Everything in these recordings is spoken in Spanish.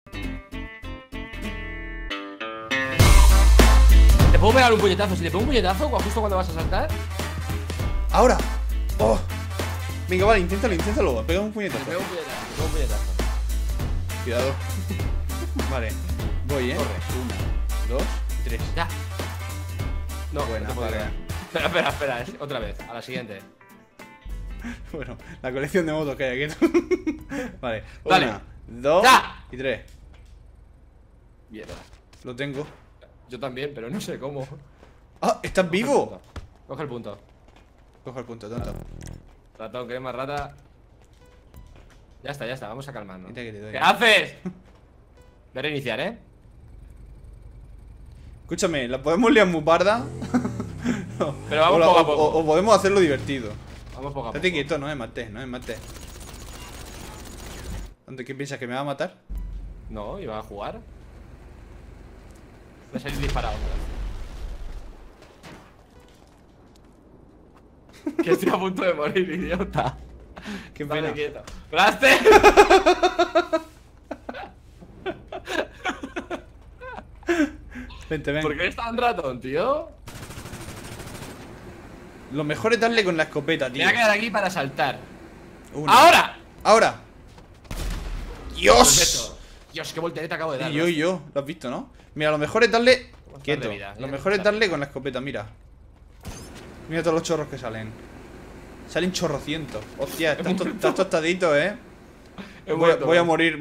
¿Te puedo pegar un puñetazo? Si te pego un puñetazo, justo cuando vas a saltar. ¡Ahora! ¡Oh! Venga, vale, inténtalo. Pega un puñetazo. Te pego un puñetazo. Cuidado. Vale, voy, Corre. 1, 2, 3. Ya. No, Buena, no te puedo vale. pegar. Espera, otra vez, a la siguiente. Bueno, la colección de motos que hay aquí. Vale, Dale. 1, 2 ¡Ya! y 3. Mierda. Lo tengo. Yo también, pero no sé cómo. ¡Ah! ¡Estás vivo! Coge el punto. Coge el punto, tonto. Ratón, crema, rata. Ya está, vamos a calmarnos. Mira que te doy. ¿Qué haces? Voy a reiniciar, ¿eh? Escúchame, ¿la podemos liar muy parda? No. Pero vamos poco a poco. O podemos hacerlo divertido. Vamos poco a poco. Estate quieto, no me mates. ¿Dónde qué piensas que me va a matar? No, iba a jugar. Voy a salir disparado. Que estoy a punto de morir, idiota. Qué Dale pena. quieto. ¡Blaster! Vente, ven. ¿Por qué eres tan ratón, tío? Lo mejor es darle con la escopeta, Me tío. voy a quedar aquí para saltar. Una. ¡Ahora! ¡Ahora! ¡Dios! Perfecto. Dios, qué voltereta acabo de dar. Y yo. Lo has visto, ¿no? Mira, lo mejor es darle. estás Quieto. de vida? Lo Mira, mejor es está. darle con la escopeta, mira. Mira todos los chorros que salen. Salen chorrocientos. Hostia, estás tostadito, He Voy muerto, a ¿no? morir.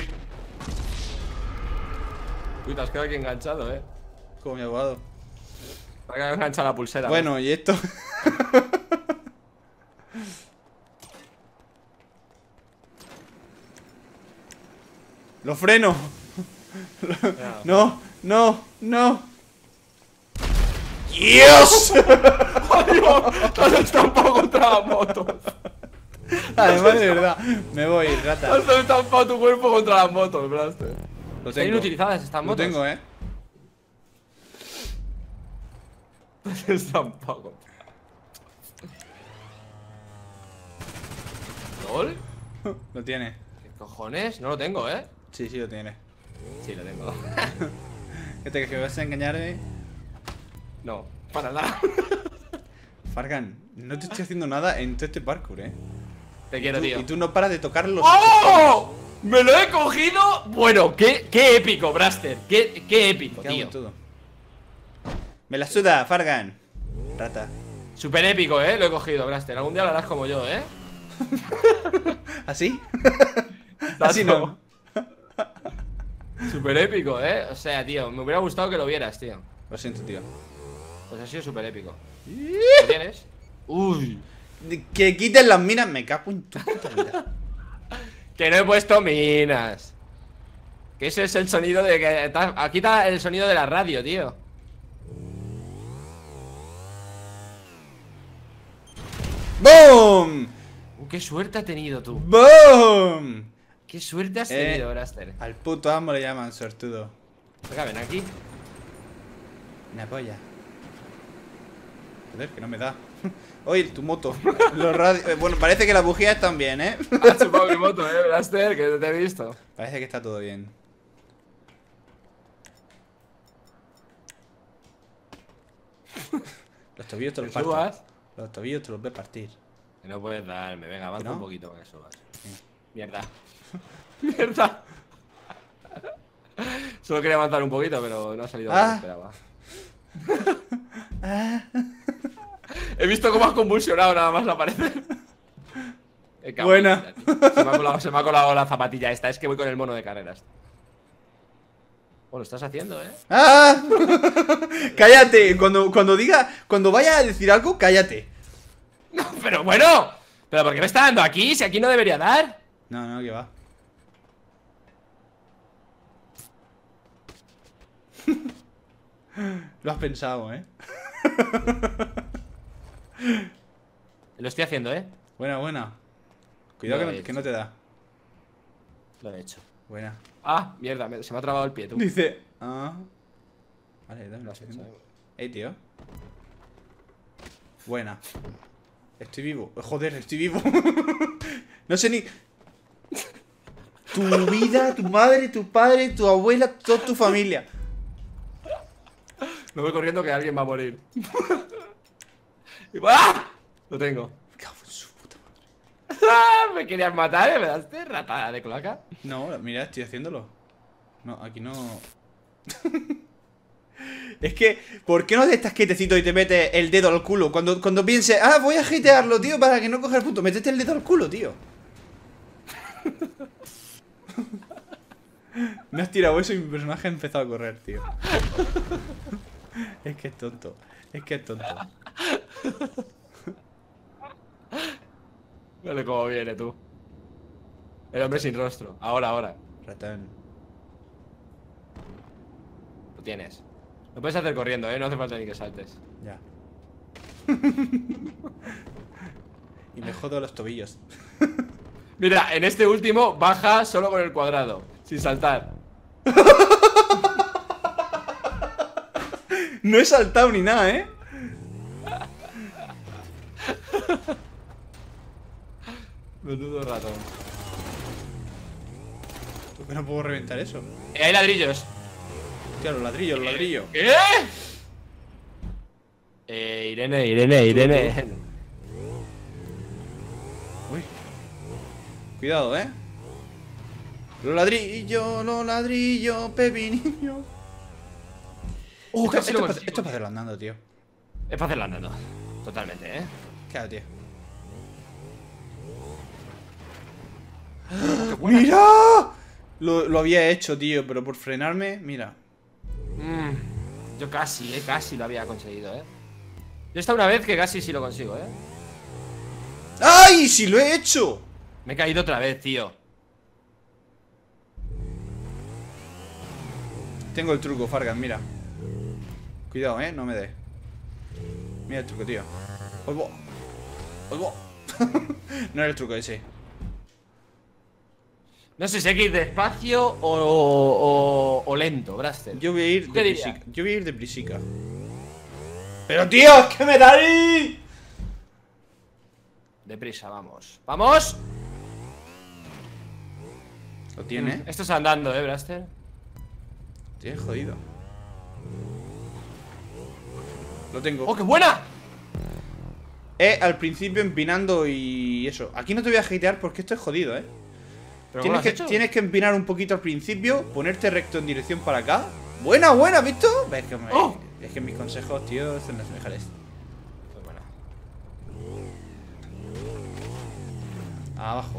Uy, te has quedado aquí enganchado, Como mi abogado. Me ha quedado enganchada la pulsera. Bueno, ¿y esto? Lo freno. Ya. No. ¡Dios! ¡Adiós! Te has estampado contra la moto. Además, de verdad. Me voy, rata. Has estampado tu cuerpo contra las motos, Blaster. Lo Están tengo. inutilizadas estas Lo motos. tengo, Te has estampado contra. ¿Lol? Lo tiene. ¿Qué cojones? No lo tengo, Sí, lo tiene. Sí, lo tengo. ¿Qué te crees que vas a engañarme? No, para nada. Fargan, no te estoy haciendo nada en todo este parkour, Te quiero, tío. Y tú no paras de tocar los. ¡Oh! ¡Me lo he cogido! Bueno, qué épico, Braster. Qué épico, ¿Qué hago tío. en todo? Me la suda, Fargan. Rata. Súper épico, lo he cogido, Braster. Algún día lo harás como yo, ¿Así? Así no. Súper épico, O sea, tío, me hubiera gustado que lo vieras, tío. Lo siento, tío. Pues ha sido súper épico. ¿Lo tienes? Uy. Que quiten las minas, me cago en tu puta vida. Que no he puesto minas. Que ese es el sonido de que... Aquí está el sonido de la radio, tío. ¡Boom! Qué suerte ha tenido tú. ¡Boom! Qué suerte has tenido, Braster. Al puto amo le llaman sortudo. Venga, ven aquí. Una polla. Joder, que no me da. Oye, tu moto. Bueno, parece que las bujías están bien, Has chupado mi moto, Blaster, que te he visto. Parece que está todo bien. Los tobillos te los Que parto. subas. Los tobillos te los voy a partir. Que no puedes darme, venga, avanza ¿No? un poquito para que subas. Mierda. Mierda. Solo quería avanzar un poquito, pero no ha salido como esperaba. He visto cómo has convulsionado nada más aparecer. Buena. Se me ha colado la zapatilla esta. Es que voy con el mono de carreras. Oh, lo estás haciendo, ¡Ah! Cállate. Cuando vaya a decir algo, cállate. No, pero bueno. ¿Pero por qué me está dando aquí? Si aquí no debería dar. No, que va. Lo has pensado, Lo estoy haciendo, Buena. Cuidado que no te da. Lo he hecho. Buena. Ah, mierda, se me ha trabado el pie, tú. Dice. Vale, dame Lo la has hecho, segunda. Tío. Buena. Estoy vivo. Joder, estoy vivo. No sé ni. Tu vida, tu madre, tu padre, tu abuela, toda tu familia. Me voy corriendo que alguien va a morir. ¡Ah! Lo tengo. Me cago en su puta madre. ¿Me querías matar? ¿Me daste rata de cloaca? No, mira, estoy haciéndolo. No, aquí no. Es que, ¿por qué no te estás quietecito y te metes el dedo al culo? Cuando pienses, ah, voy a hitearlo, tío, para que no coja el punto. Métete el dedo al culo, tío. Me has tirado eso y mi personaje ha empezado a correr, tío. Es que es tonto. Es que es tonto. Vale, cómo viene tú. El hombre sin rostro. Ahora. Ratón. Lo tienes. Lo puedes hacer corriendo, no hace falta ni que saltes. Ya. Y me jodo los tobillos. Mira, en este último baja solo con el cuadrado, sin saltar. No he saltado ni nada, ¿eh? Menudo ratón. ¿Por qué no puedo reventar eso? Hay ladrillos. Hostia, los ladrillos. ¿Qué? Irene. Uy. Cuidado, ¿eh? Los ladrillos, pepinillo. Casi lo Esto consigo. es para hacerlo andando, tío. Es para hacerlo andando. Totalmente, Claro, tío. Qué buena. ¡Mira! Lo había hecho, tío, pero por frenarme, mira. Yo casi lo había conseguido, Yo esta una vez que casi sí lo consigo, ¡Ay! ¡Sí lo he hecho! Me he caído otra vez, tío. Tengo el truco, Fargan, mira. Cuidado, no me dé. Mira el truco, tío. ¡Oigo! No era el truco ese. No sé si hay que ir despacio o lento, Braster. Yo voy a ir ¿Qué de prisica. ¡Pero tío! ¡Es que me da ahí! Deprisa, vamos. ¡Vamos! Lo tiene. Esto es andando, Braster. Tienes jodido. Lo tengo. ¡Oh, qué buena! Al principio empinando y eso. Aquí no te voy a hatear porque esto es jodido, ¿Pero cómo lo has hecho? Tienes que empinar un poquito al principio, ponerte recto en dirección para acá. Buena, ¿has visto? Es que mis consejos, tío, son los mejores. Pues bueno. Abajo.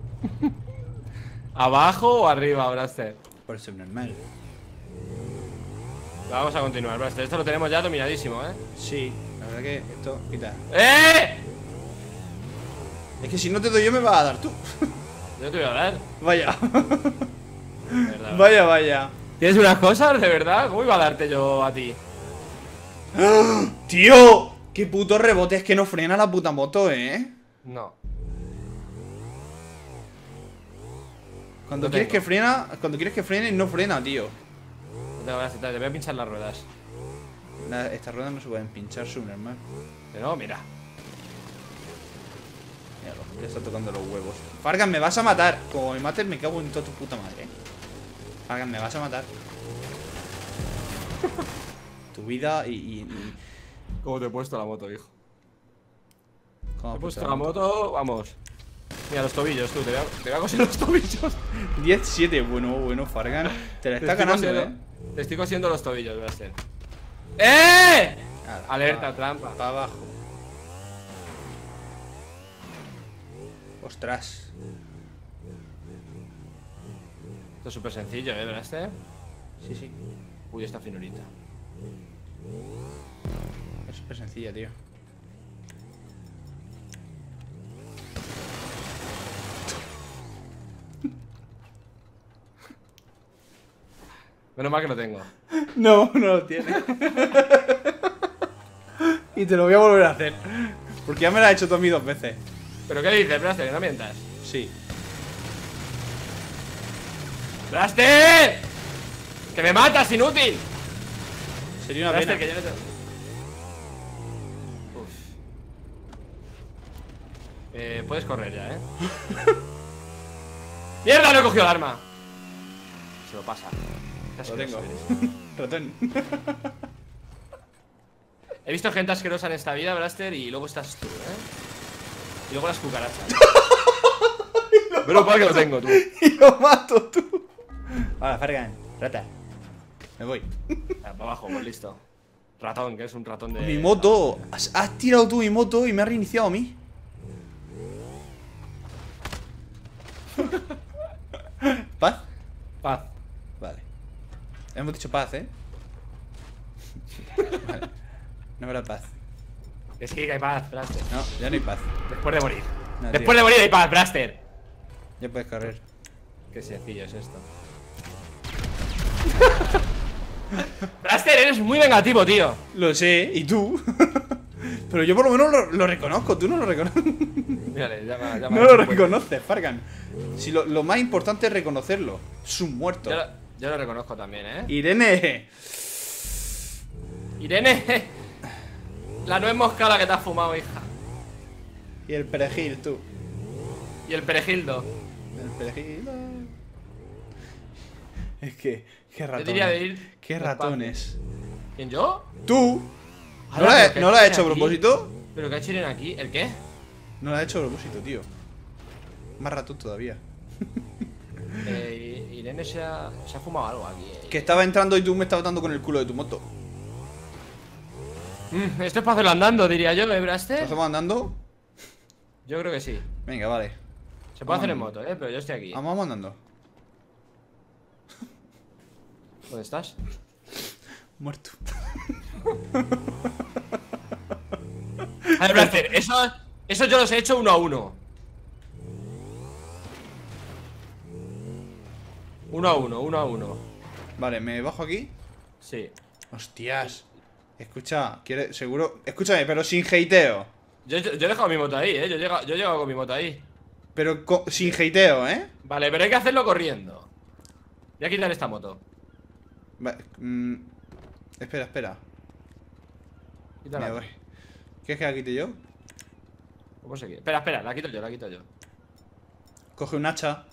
¿Abajo o arriba, Braster? Por eso es normal. Vamos a continuar, Braster. Esto lo tenemos ya dominadísimo, Sí, la verdad que esto quita. Es que si no te doy yo me vas a dar tú. Yo te voy a dar. Vaya. De verdad. Vaya. ¿Tienes unas cosas, de verdad? ¿Cómo iba a darte yo a ti? ¡Tío! ¡Qué puto rebote! Es que no frena la puta moto, No. Cuando Lo quieres tengo. que frene, no frena, tío. No tengo ganas de te voy a pinchar las ruedas. Estas ruedas no se pueden pinchar, subnormal. Pero no, mira. Míralo, ya está tocando los huevos. Fargan, me vas a matar. Como me mates, me cago en toda tu puta madre. Fargan, me vas a matar. Tu vida y... ¿Cómo te he puesto la moto, hijo? ¿Cómo Te he has puesto la moto, vamos. Mira los tobillos, tú, te voy a coser los tobillos. 10-7, bueno, Fargan. Te la está estoy ganando, cosiendo- Te estoy cosiendo los tobillos, Braster. Alerta, trampa. Para abajo. Ostras. Esto es súper sencillo, Braster. Sí. Uy, esta finurita. Es súper sencilla, tío. Menos mal que lo tengo. No lo tiene. Y te lo voy a volver a hacer. Porque ya me lo has hecho tú a mí 2 veces. ¿Pero qué dices, Braster? Que no mientas. Sí. ¡Braster! ¡Que me matas, inútil! Sería una Braster, pena. que yo no te... Uf. Puedes correr ya, ¡Mierda! No he cogido el arma. Se lo pasa. Lo tengo. Ratón. He visto gente asquerosa en esta vida, Blaster, y luego estás tú, Y luego las cucarachas. Pero para que lo tengo, tú. Y lo mato, tú. Ahora, Fargan, rata. Me voy. Para abajo, pues listo. Ratón, que es un ratón de... Mi moto. Has tirado tú mi moto y me has reiniciado a mí. ¿Paz? Paz. Vale. Hemos dicho paz, ¿eh? Vale. No habrá paz. Que sí, que hay paz, Blaster. No, ya no hay paz. Después de morir. No, Después de morir hay paz, Blaster. Ya puedes correr. Qué sencillo es esto. Blaster, eres muy vengativo, tío. Lo sé, ¿y tú? Pero yo por lo menos lo reconozco, tú no lo reconoces. Mírale, llama No lo reconoces, Fargan. Si lo más importante es reconocerlo. Es un muerto. Yo lo reconozco también, Irene. Irene. La nuez moscada que te has fumado, hija. Y el perejil, tú. Y el perejildo. El perejil. Es que, qué ratones. diría de ir Qué despacio. ratones. ¿Quién, yo? ¿Tú? ¿No Ahora, lo has hecho a propósito? ¿Pero qué ha hecho Irene aquí? ¿El qué? No lo has hecho a propósito, tío. Más ratón todavía. Irene se ha fumado algo aquí. Que estaba entrando y tú me estabas dando con el culo de tu moto. Esto es para hacerlo andando, diría yo, ¿Lo Braster? estamos andando? Yo creo que sí. Venga, vale. Se puede hacer en Vamos. moto, pero yo estoy aquí. Vamos andando. ¿Dónde estás? Muerto. A ver, Braster, eso yo los he hecho 1 a 1. 1 a 1, 1 a 1. Vale, ¿me bajo aquí? Sí. Hostias. Escucha, ¿quieres? Seguro. Escúchame, pero sin hateo. Yo he dejado mi moto ahí, Yo he llegado con mi moto ahí. Pero sin hateo, ¿eh? Vale, pero hay que hacerlo corriendo. Voy a quitar esta moto. Espera, espera. Quítala. Me voy. ¿Quieres que la quite yo? ¿Cómo se quita? Espera, la quito yo. Coge un hacha.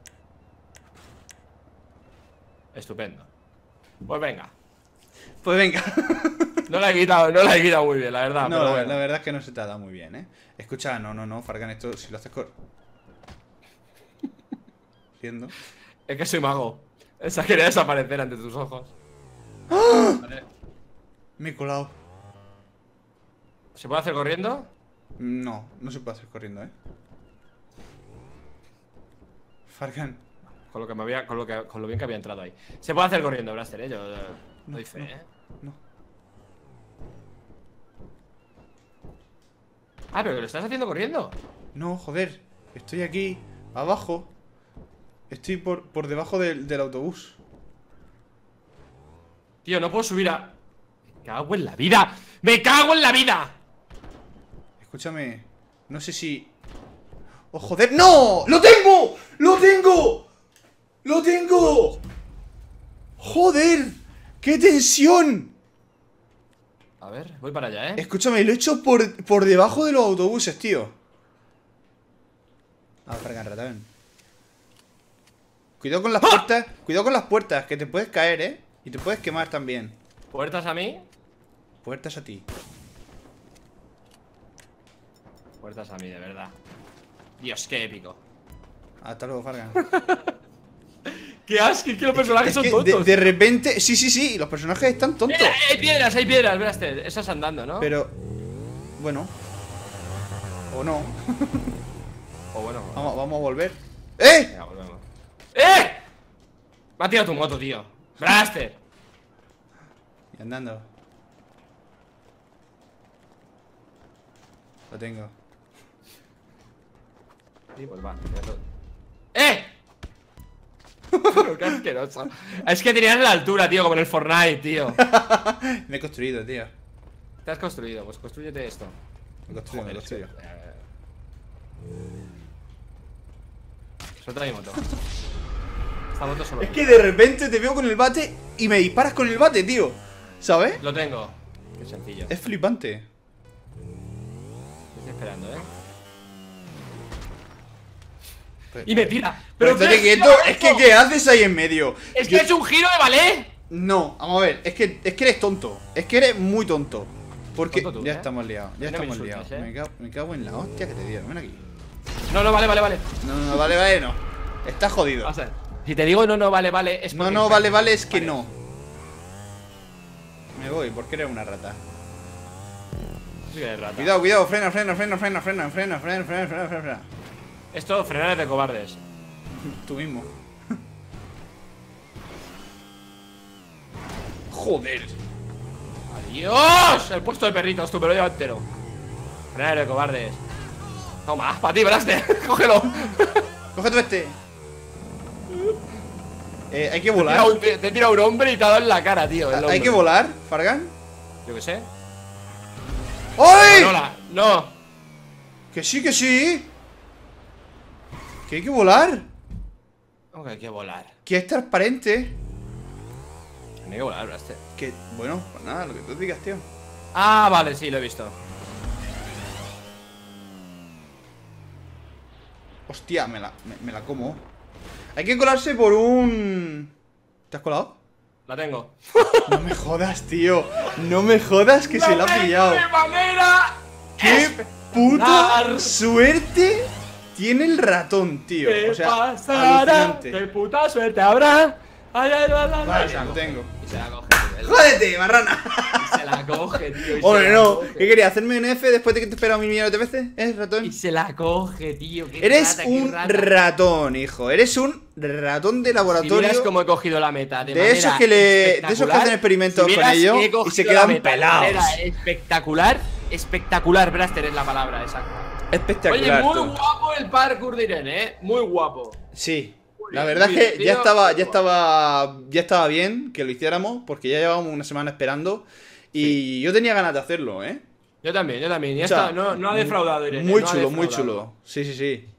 Estupendo. Pues venga. Pues venga. No la he quitado muy bien, la verdad. No, pero la bueno. verdad es que no se te ha dado muy bien, ¿eh? Escucha, no, Fargan, esto si lo haces Siendo. Es que soy mago. Esa quería desaparecer ante tus ojos. Vale. Me he colado. ¿Se puede hacer corriendo? No, no se puede hacer corriendo, ¿eh? Fargan. Con lo bien que había entrado ahí. Se puede hacer corriendo, Blaster, Yo doy fe, No. Ah, pero lo estás haciendo corriendo. No, joder. Estoy aquí, abajo. Estoy por debajo del autobús. Tío, no puedo subir a... ¡Me cago en la vida! ¡Me cago en la vida! Escúchame. No sé si... ¡Oh, joder! ¡No! ¡Lo tengo! ¡Lo tengo! ¡Lo tengo! ¡Joder! ¡Qué tensión! A ver, voy para allá, Escúchame, lo he hecho por debajo de los autobuses, tío. Fargan, ratón. Cuidado con las puertas. Cuidado con las puertas, que te puedes caer, y te puedes quemar también. ¿Puertas a mí? Puertas a ti. Puertas a mí, de verdad. Dios, qué épico. Hasta luego, Fargan. ¡Qué asco! Es que los personajes son que tontos. de repente... Sí, los personajes están tontos. Hay piedras, Blaster. Esas andando, ¿no? Pero... Bueno. O no. O bueno. Vamos a volver. ¡Eh! Venga, volvemos. ¡Eh! Me ha tirado tu moto, tío. Blaster. Y andando. Lo tengo. Sí, pues va. ¡Eh! Pero qué asqueroso. Es que tenías la altura, tío, como en el Fortnite, tío. Me he construido, tío. Te has construido, pues construyete esto. Me he construido. Suelta mi moto. Esta moto solo. Es que de repente te veo con el bate y me disparas con el bate, tío. ¿Sabes? Lo tengo. Qué sencillo. Es flipante. Estoy esperando, Y me tira. Pero ¿qué estate quieto, giro es que ¿qué haces ahí en medio? Es que es un giro de ballet. No, vamos a ver, es que eres tonto. Es que eres muy tonto. Porque Tonto tú, ya ¿eh? estamos liados, ya No me estamos insultes, liados. Me cago en la hostia que te dieron, ven aquí. No, vale. No, vale, no. Estás jodido. O sea, si te digo no, vale, es porque... No, vale, es que no. Me voy, porque eres una rata. Sí que eres rata. Cuidado, frena. Esto, frenar es de cobardes. Tú mismo. Joder. ¡Adiós! El puesto de perritos, tú, pero lleva entero. Frenar de cobardes. Toma, para ti, Blaster. Cógelo. Coge tú este. Hay que volar. Te tira un hombre y te ha dado en la cara, tío. Hay que volar, Fargan. Yo qué sé. ¡Ay! No. Que sí. Que hay que volar. ¿Cómo que hay que volar? Que es transparente. No hay que volar, Blaster. Que, bueno, pues nada, lo que tú digas, tío. Ah, vale, sí, lo he visto. Hostia, me la como. Hay que colarse por un... ¿Te has colado? La tengo. No me jodas, tío. No me jodas que se la ha pillado. ¡De manera! ¡Qué puta suerte tiene el ratón, tío! ¿Qué O sea, pasará? alucinante. ¡Qué puta suerte habrá! ¡Ay, Vale, lo tengo. Y se la coge, tío. ¡Jódete, marrana! Y se la coge, tío. Hombre, no. ¿Qué querías? ¿Hacerme un F después de que te he esperado 1.000 millones de veces? Ratón? Y se la coge, tío. Qué Eres rata, un qué rata. ratón, hijo. Eres un ratón de Si laboratorio. miras cómo he cogido la meta De esos que hacen experimentos con ellos y se quedan pelados. Espectacular, Blaster es la palabra exacta. Espectacular. Oye, muy tú. guapo el parkour de Irene, muy guapo. Sí. Muy La bien, verdad es que muy ya estaba bien que lo hiciéramos porque ya llevábamos una semana esperando y yo tenía ganas de hacerlo, ¿eh? Yo también. Ya O sea, está, no ha defraudado Irene. Muy no ha chulo, muy defraudado. chulo. Sí.